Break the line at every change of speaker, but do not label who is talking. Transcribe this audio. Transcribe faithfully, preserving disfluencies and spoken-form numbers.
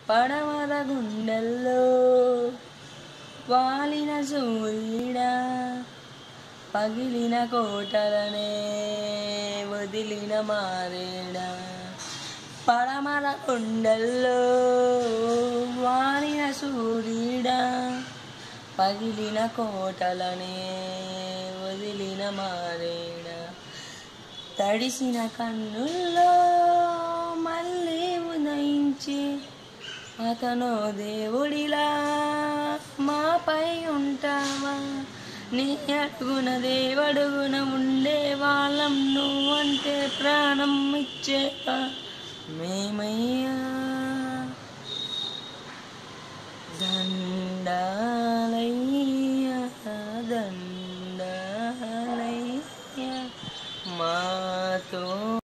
పడమర గుండెల్లో వాలిన సూర్యుడా పగిలిన కోటలనే వదిలిన మారేడా పడమర గుండెల్లో వాలిన సూర్యుడా పగిలిన కోటలనే వదిలిన మారేడా తడిసిన కన్నుల్లో మళ్ళీ ఉదయించి అతను దేవుడిలా మాపై ఉంటావా నీ అడుగున దేవడుగున ఉండే వాళ్ళం నువ్వంటే ప్రాణం ఇచ్చేవా మేమయ్యా దండాలయ్యా దండాలయ్యా మాతో